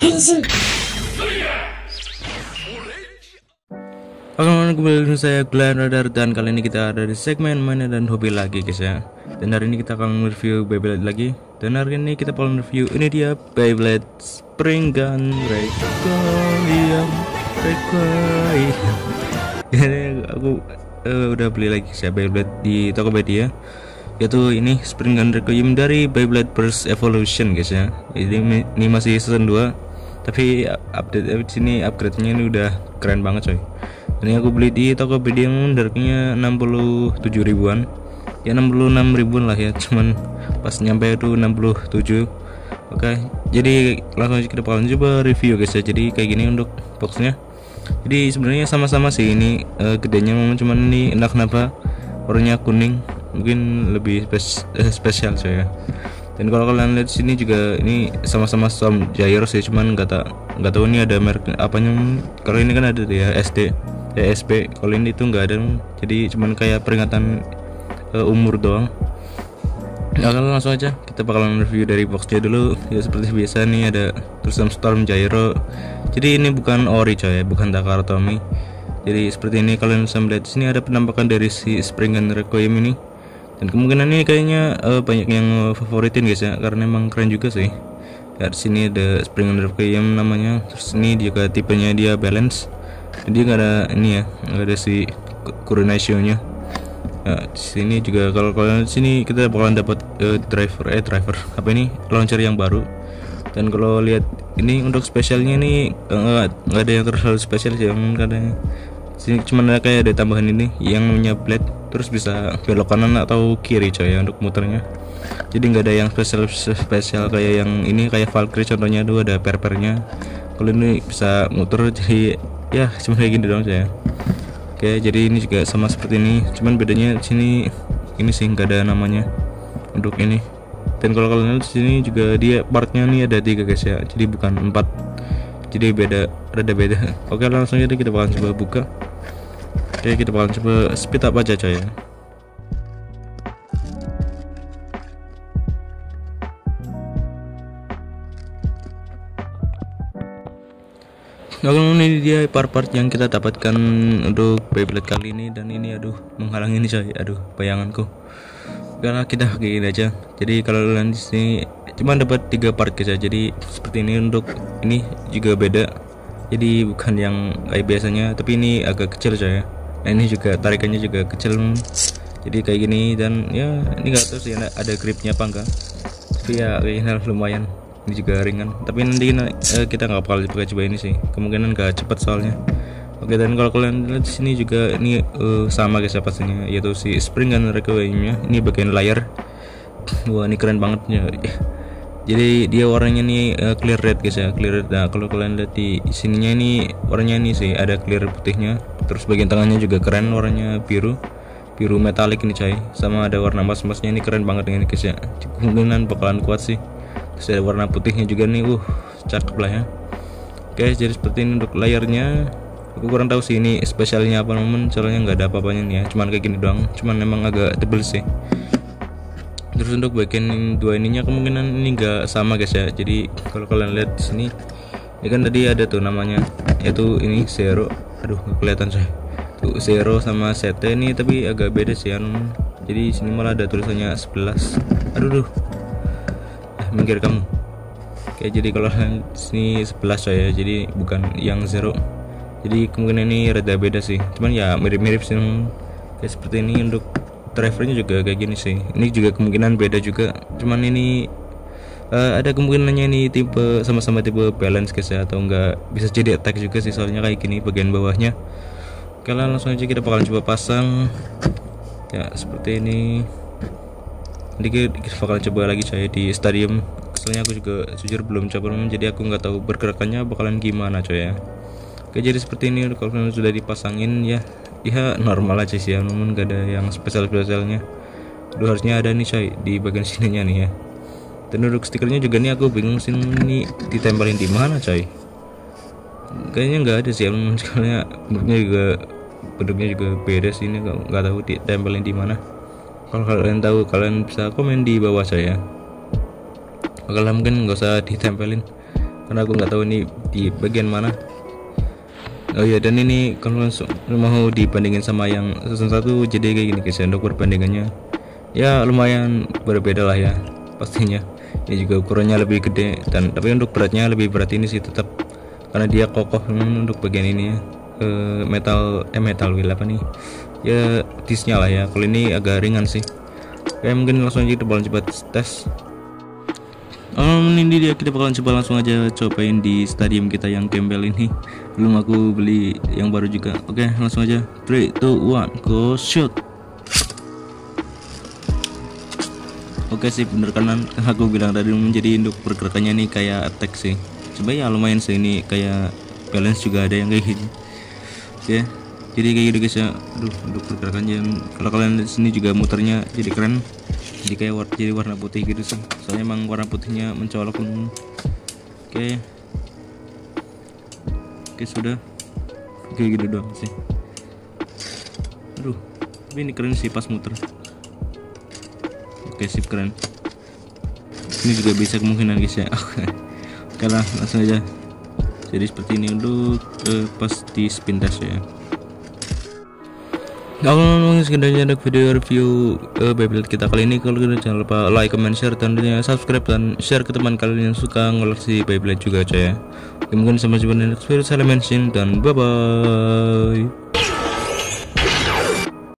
Oke, kembali dengan saya Glenn Radar, dan kali ini kita ada di segmen mainan dan hobi lagi guys ya. Dan hari ini kita akan review Beyblade lagi. Dan hari ini kita akan review, ini dia Beyblade Spring Gun Requiem. Ini aku udah beli lagi saya Beyblade di Tokopedia, yaitu ini Spring Gun Requiem dari Beyblade Burst Evolution guys ya. Ini masih season 2, tapi update sini upgrade-nya ini udah keren banget coy. Ini aku beli di Tokopedia yang harganya 67 ribuan, ya 66 ribuan lah ya, cuman pas nyampe itu 67. Oke, jadi langsung aja kita bakalan coba review guys ya. Jadi kayak gini untuk boxnya. Jadi sebenarnya sama-sama sih, ini gedenya cuman ini entah kenapa warnanya kuning, mungkin lebih spesial coy ya. Dan kalau kalian lihat sini juga ini sama-sama Storm Gyro sih, cuman nggak tahu ini ada merek apanya. Kalau ini kan ada ya SB, kalau ini itu nggak ada, jadi cuman kayak peringatan umur doang. Nah, kalau langsung aja kita bakalan review dari boxnya dulu ya. Seperti biasa nih ada tulisan Storm Gyro, jadi ini bukan ori coy, bukan Takara Tomy. Jadi seperti ini, kalian bisa melihat di sini ada penampakan dari si Spring Gun Requiem ini. Dan kemungkinan ini kayaknya banyak yang favoritin guys ya, karena emang keren juga sih. Ya, di sini ada Spring Gun Requiem namanya. Terus ini juga tipenya dia balance. Jadi nggak ada ini ya, nggak ada si coordination-nya. Nah, di sini juga kalau kalian di sini kita bakalan dapat driver apa ini, launcher yang baru. Dan kalau lihat ini untuk spesialnya ini nggak ada yang terlalu spesial sih, yang katanya sini cuma ada kayak ada tambahan ini yang namanya blade, terus bisa belok kanan atau kiri coy ya untuk muternya. Jadi nggak ada yang spesial kayak yang ini, kayak Valkyrie contohnya tuh ada perpernya. Kalau ini bisa muter, jadi ya cuma kayak gini doang saya. Oke, jadi ini juga sama seperti ini, cuman bedanya di sini ini sih nggak ada namanya untuk ini. Dan kalau kalian lihat di sini juga dia partnya nih ada 3 guys ya, jadi bukan 4, jadi rada beda. Oke, langsung aja kita bakalan coba buka. Oke, kita bakalan coba speed up aja coy ya. Oke, ini dia part-part yang kita dapatkan untuk Beyblade kali ini. Dan ini aduh menghalangi ini coy, aduh bayanganku. Karena kita gini aja. Jadi kalau kalian di sini cuma dapat 3 part guys ya. Jadi seperti ini, untuk ini juga beda. Jadi bukan yang kayak biasanya, tapi ini agak kecil coy ya. Nah, ini juga tarikannya juga kecil. Jadi kayak gini, dan ya ini nggak tahu sih ada gripnya apa enggak. Tapi ya kayaknya lumayan. Ini juga ringan, tapi nanti kita nggak bakal coba ini sih, kemungkinan nggak cepet soalnya. Oke, dan kalau kalian lihat di sini juga ini sama guys ya pastinya, yaitu si Spring Gun Requiem-nya. Ini bagian layar, wah ini keren banget ya. Jadi dia warnanya nih clear red guys ya, clear red. Nah, kalau kalian lihat di sininya ini warnanya ini sih ada clear putihnya. Terus bagian tengahnya juga keren, warnanya biru metalik ini coy, sama ada warna emas-emasnya. Ini keren banget ini guys ya, kemungkinan bakalan kuat sih. Terus ada warna putihnya juga nih, cakep lah ya. Oke, jadi seperti ini untuk layarnya. Aku kurang tahu sih ini spesialnya apa namun soalnya nggak ada apa-apanya nih ya, cuman kayak gini doang, cuman memang agak tebel sih. Terus untuk bagian 2 ininya kemungkinan ini nggak sama guys ya. Jadi kalau kalian lihat di sini, ini kan tadi ada tuh namanya, yaitu ini Zero. Aduh nggak kelihatan coy. Tuh Zero sama CT ini tapi agak beda sih ya. Jadi sini malah ada tulisannya 11. Aduh minggir kamu. Oke, jadi kalau sini 11 coy ya, jadi bukan yang Zero. Jadi kemungkinan ini rada beda sih, cuman ya mirip-mirip sih. Kayak seperti ini untuk drivernya juga kayak gini sih. Ini juga kemungkinan beda juga, cuman ini ada kemungkinannya ini tipe sama-sama tipe balance guys ya, atau enggak bisa jadi attack juga sih, soalnya kayak gini bagian bawahnya. Oke, langsung aja kita bakalan coba pasang ya seperti ini. Nanti kita bakal coba lagi coy di stadium. Soalnya aku juga jujur belum coba, jadi aku nggak tahu pergerakannya bakalan gimana coy ya. Oke, jadi seperti ini kalau kalian sudah dipasangin ya normal aja sih ya, namun nggak ada yang spesialnya. Aduh, harusnya ada nih coy di bagian sininya nih ya. Dan untuk stikernya juga nih aku bingung sih, ini ditempelin di mana coy. Kayaknya nggak ada sih ya, soalnya bentuknya juga beda sih, ini nggak tahu ditempelin di mana. Kalau kalian tahu, kalian bisa komen di bawah saya. Kalau mungkin nggak usah ditempelin, karena aku nggak tahu ini di bagian mana. Oh iya, dan ini kalau langsung mau dibandingin sama yang season 1, jadi kayak gini guys ya, untuk perbandingannya ya lumayan berbeda lah ya pastinya. Ini juga ukurannya lebih gede, dan tapi untuk beratnya lebih berat ini sih tetap, karena dia kokoh untuk bagian ini ya. Metal wheel apa nih ya, disnya lah ya. Kalau ini agak ringan sih. Kayak mungkin langsung aja kita bakalan coba tes. Ini dia, kita bakalan coba langsung aja cobain di stadium kita yang gembel ini. Belum aku beli yang baru juga. Oke, langsung aja 3, 2, 1 go shoot. Oke sih, bener kan aku bilang tadi, menjadi untuk pergerakannya nih kayak attack sih. Coba ya lumayan sih, ini kayak balance juga ada yang kayak gini. Oke, jadi kayak gitu guys ya. Aduh, untuk pergerakannya kalau kalian di sini juga muternya jadi keren. Jadi kayak jadi warna putih gitu sih. Soalnya emang warna putihnya mencolok. Oke. Oke, sudah. Kayak gitu doang sih. Aduh, tapi ini keren sih pas muter. Oke, sip, keren. Ini juga bisa kemungkinan guys ya. Oke lah, langsung aja. Jadi seperti ini untuk pas di spin test ya. Kalau ngomongin sekedar untuk video review Beyblade kita kali ini, kalau gitu jangan lupa like, comment, share, dan tentunya subscribe dan share ke teman kalian yang suka ngoleksi Beyblade juga aja ya. Oke, mungkin sampai jumpa di next video. Saya mention dan bye bye.